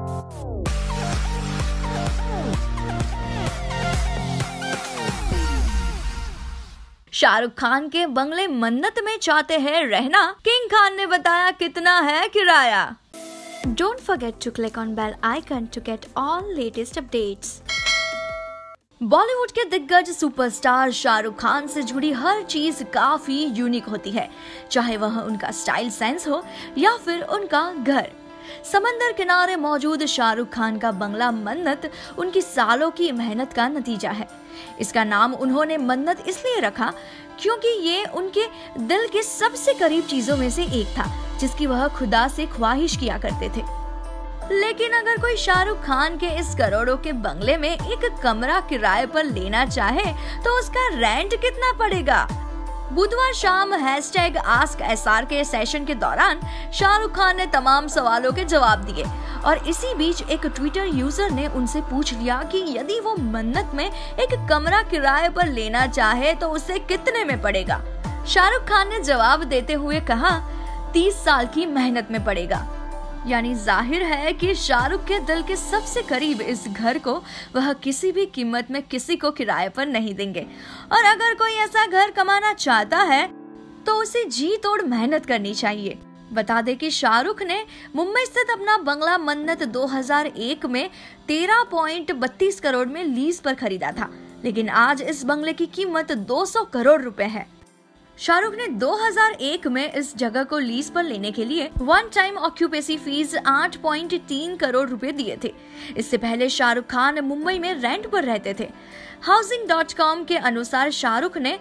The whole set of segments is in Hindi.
शाहरुख खान के बंगले मन्नत में चाहते हैं रहना, किंग खान ने बताया कितना है किराया। Don't forget to click on bell icon to get all latest updates. Bollywood के दिग्गज सुपरस्टार शाहरुख खान से जुड़ी हर चीज काफी यूनिक होती है, चाहे वह उनका स्टाइल सेंस हो या फिर उनका घर। समंदर किनारे मौजूद शाहरुख खान का बंगला मन्नत उनकी सालों की मेहनत का नतीजा है। इसका नाम उन्होंने मन्नत इसलिए रखा क्योंकि ये उनके दिल के सबसे करीब चीजों में से एक था, जिसकी वह खुदा से ख्वाहिश किया करते थे। लेकिन अगर कोई शाहरुख खान के इस करोड़ों के बंगले में एक कमरा किराए पर लेना चाहे तो उसका रेंट कितना पड़ेगा? बुधवार शाम #AskSR के सेशन के दौरान शाहरुख खान ने तमाम सवालों के जवाब दिए और इसी बीच एक ट्विटर यूजर ने उनसे पूछ लिया कि यदि वो मन्नत में एक कमरा किराए पर लेना चाहे तो उसे कितने में पड़ेगा। शाहरुख खान ने जवाब देते हुए कहा 30 साल की मेहनत में पड़ेगा। यानी जाहिर है कि शाहरुख के दिल के सबसे करीब इस घर को वह किसी भी कीमत में किसी को किराए पर नहीं देंगे। और अगर कोई ऐसा घर कमाना चाहता है तो उसे जी तोड़ मेहनत करनी चाहिए। बता दें कि शाहरुख ने मुंबई स्थित अपना बंगला मन्नत 2001 में 13.32 करोड़ में लीज पर खरीदा था, लेकिन आज इस बंगले की कीमत 200 करोड़ रुपए है। शाहरुख ने 2001 में इस जगह को लीज पर लेने के लिए one time occupancy fee 8.3 crore रुपए दिए थे। इससे पहले शाहरुख खान मुंबई में रेंट पर रहते थे। Housing.com के अनुसार शाहरुख ने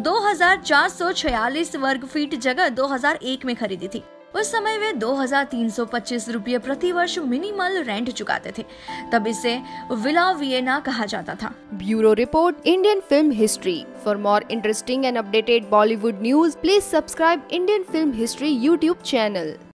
2446 वर्ग फीट जगह 2001 में खरीदी थी। उस समय वे 2325 रुपये प्रति वर्ष मिनिमल रेंट चुकाते थे। तब इसे विला वियना कहा जाता था। Bureau report, Indian film history. For more interesting and updated Bollywood news, please subscribe Indian film history YouTube channel.